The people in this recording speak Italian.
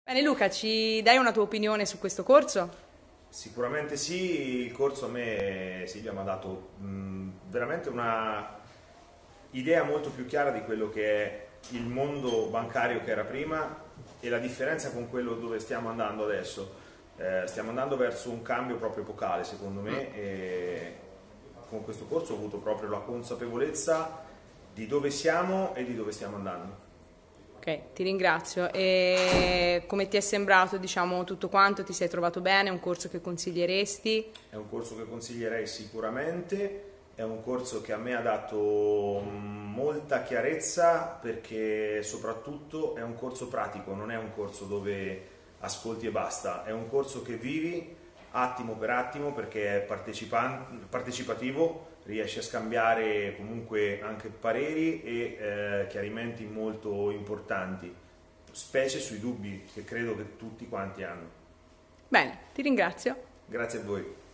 Bene Luca, ci dai una tua opinione su questo corso? Sicuramente sì, il corso a me Silvia mi ha dato veramente una idea molto più chiara di quello che è il mondo bancario che era prima e la differenza con quello dove stiamo andando adesso. Stiamo andando verso un cambio proprio epocale, secondo me, e con questo corso ho avuto proprio la consapevolezza di dove siamo e di dove stiamo andando. Ok, ti ringrazio. E come ti è sembrato, diciamo, tutto quanto? Ti sei trovato bene? È un corso che consiglieresti? È un corso che consiglierei sicuramente, è un corso che a me ha dato molta chiarezza perché soprattutto è un corso pratico, non è un corso dove ascolti e basta, è un corso che vivi attimo per attimo perché è partecipativo, riesci a scambiare comunque anche pareri e chiarimenti molto importanti, specie sui dubbi che credo che tutti quanti hanno. Bene, ti ringrazio. Grazie a voi.